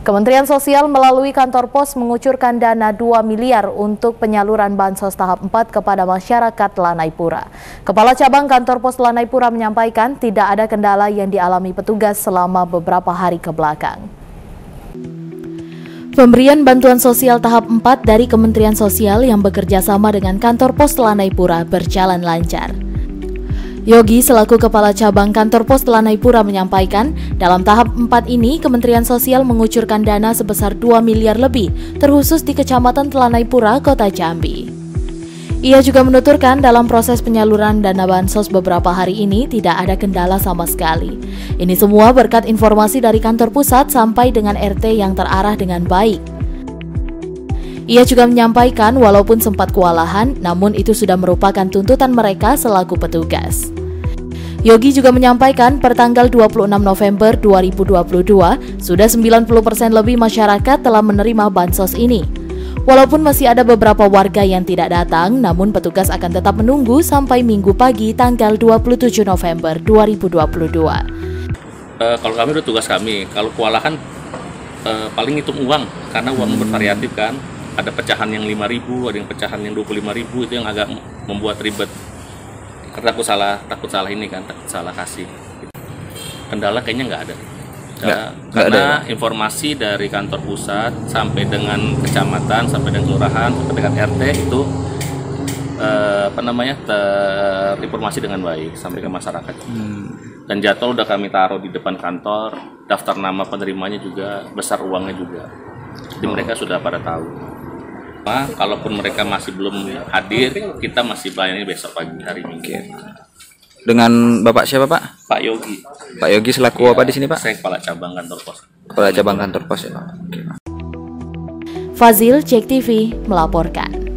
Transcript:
Kementerian Sosial melalui kantor pos mengucurkan dana 2 miliar untuk penyaluran bansos tahap 4 kepada masyarakat Lanaipura. Kepala Cabang Kantor Pos Lanaipura menyampaikan tidak ada kendala yang dialami petugas selama beberapa hari kebelakang. Pemberian bantuan sosial tahap 4 dari Kementerian Sosial yang bekerja sama dengan Kantor Pos Lanaipura berjalan lancar. Yogi selaku Kepala Cabang Kantor Pos Lanaipura menyampaikan, dalam tahap 4 ini Kementerian Sosial mengucurkan dana sebesar 2 miliar lebih, terkhusus di Kecamatan Lanaipura, Kota Jambi. Ia juga menuturkan dalam proses penyaluran dana bansos beberapa hari ini tidak ada kendala sama sekali. Ini semua berkat informasi dari kantor pusat sampai dengan RT yang terarah dengan baik. Ia juga menyampaikan walaupun sempat kewalahan, namun itu sudah merupakan tuntutan mereka selaku petugas. Yogi juga menyampaikan pertanggal 26 November 2022, sudah 90% lebih masyarakat telah menerima bansos ini. Walaupun masih ada beberapa warga yang tidak datang, namun petugas akan tetap menunggu sampai Minggu pagi tanggal 27 November 2022. Kalau kami udah tugas kami, kalau kewalahan paling hitung uang, karena uang bervariatif kan. Ada pecahan yang 5.000, ada yang pecahan yang 25.000, itu yang agak membuat ribet. Karena takut salah ini kan, takut salah kasih. Kendala kayaknya nggak ada. Karena ada. Informasi dari kantor pusat sampai dengan kecamatan, sampai dengan kelurahan, sampai dengan RT itu terinformasi dengan baik sampai ke masyarakat. Dan jadwal udah kami taruh di depan kantor, daftar nama penerimanya juga, besar uangnya juga. Jadi mereka sudah pada tahu. Kalaupun mereka masih belum hadir, kita masih melayani besok pagi hari Minggu. Dengan Bapak siapa, Pak? Pak Yogi. Pak Yogi selaku apa di sini, Pak? Saya Kepala Cabang Kantor Pos. Kepala Cabang Kantor Pos ya, Pak. Fazil, Cek TV melaporkan.